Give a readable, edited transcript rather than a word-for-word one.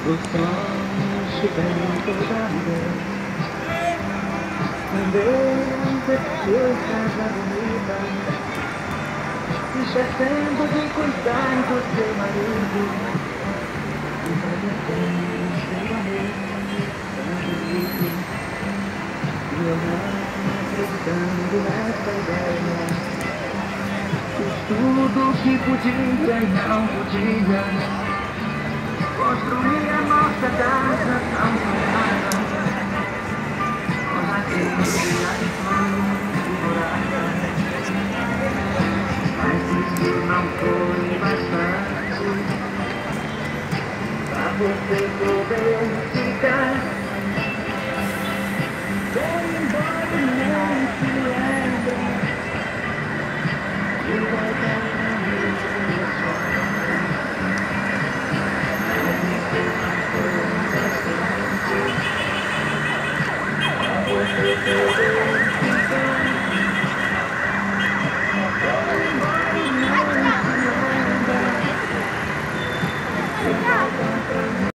O sol chegando toda vez. Meu casa bonita, esquecendo de cuidar do seu marido. E prometendo seu amor, tanto bonito. E eu não acreditando nessa ideia. Fiz tudo que podia e não podia. Construir a nossa casa tão sonhada. Mas isso não foi bastante pra você poder ficar.